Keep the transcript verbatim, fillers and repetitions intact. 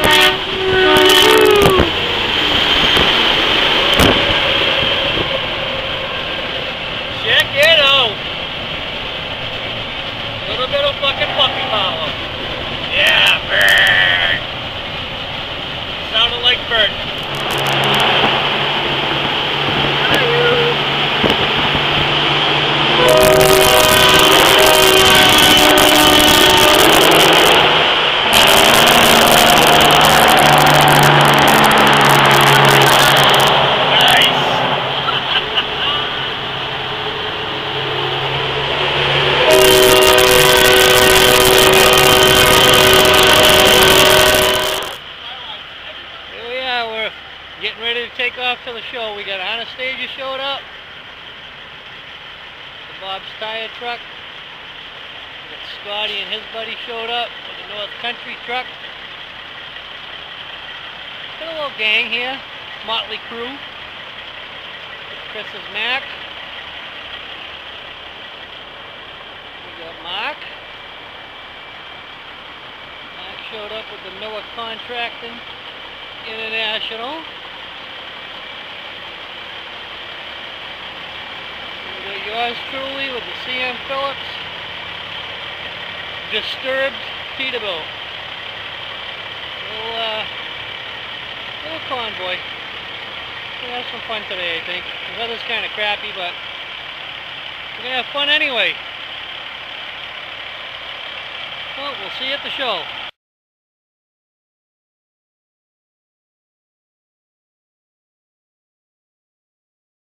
Check it out. Little bit of fucking puppy power. Yeah, bird. Sounded like bird. Getting ready to take off to the show. We got Anastasia showed up. The Bob's Tire Truck. We got Scotty and his buddy showed up with the North Country Truck. Got a little gang here. Motley crew. Chris's Mac. We got Mark. Mark showed up with the Miller Contracting International. We got yours truly with the C M Phillips Disturbed Peterbilt. Little, uh, little convoy. We're gonna have some fun today, I think. The weather's kind of crappy, but we're gonna have fun anyway. Well, we'll see you at the show.